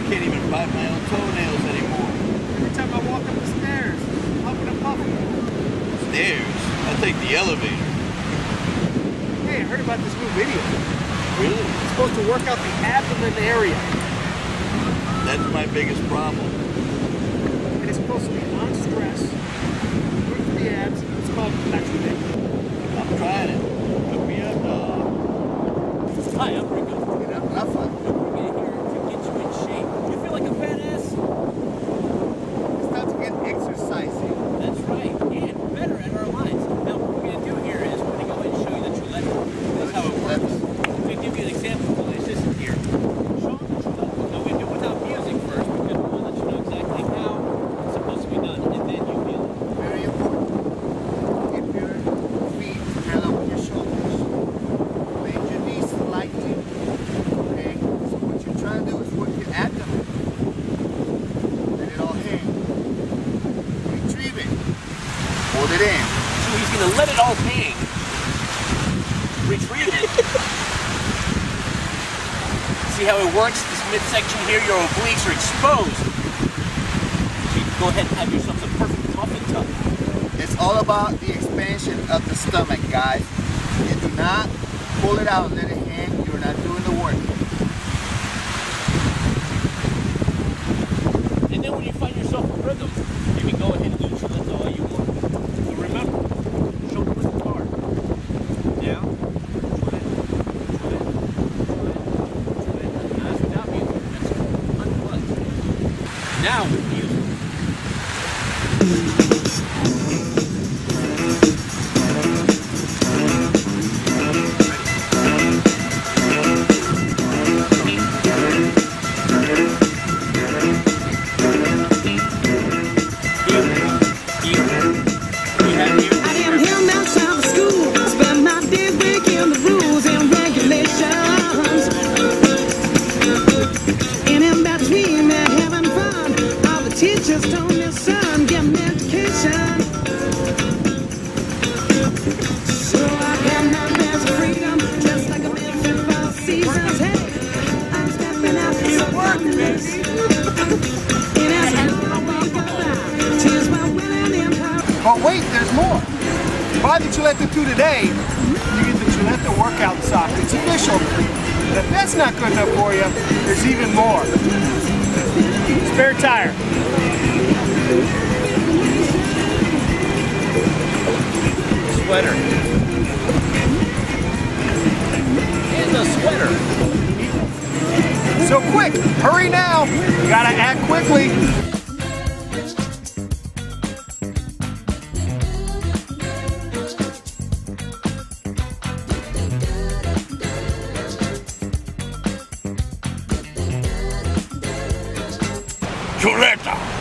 can't even bite my own toenails anymore. Every time I walk up the stairs, huffing and puffing. Stairs? I take the elevator. Hey, I heard about this new video. Really? It's supposed to work out the abdomen area. That's my biggest problem. And it's supposed to be on stress, good for the abs. It's called electric. I'm trying it. Hook me up, dog. Hi, I'm Rico. And I'm Rafa. We're here to get you in shape. You feel like a badass? It's time to get exercising. That's right, and better at our lines. Now, what we're going to do here is we're going to go ahead and show you the Chuleta. That's how it works. I'm going to give you an example of the assistant here. Show them the Chuleta. Now, we do it without music first because we want to let you know exactly how it's supposed to be done, and then you feel it. Very important. Keep your feet parallel with your shoulders. Bend your knees slightly. Okay? So what you're trying to do is work your abdomen. Let it all hang. Retrieve it. Hold it in. So he's going to let it all hang, retrieve it. See how it works? This midsection here, your obliques are exposed. So you can go ahead and have yourself a perfect muffin tuck. It's all about the expansion of the stomach, guys. You do not pull it out and let it hang. You're not doing the work. And then when you find yourself a rhythm, you can go ahead and do Chuleta all you want. So remember, shoulder width apart. Down, Chuleta, Chuleta, Chuleta, Chuleta. Now that's without music. That's unplugged. Now with music. Teachers told me, son, get medication. So I got my best freedom, just like a man for all seasons. Hey, I'm stepping out for some happiness. And as I wake up, tears my winning empire. But wait, there's more. Buy the Chuleta 2 today, you get the Chuleta workout sock. It's official. And if that's not good enough for you, there's even more. Spare tire. Sweater. And a sweater. So quick, hurry now. You gotta act quickly. Chuleta!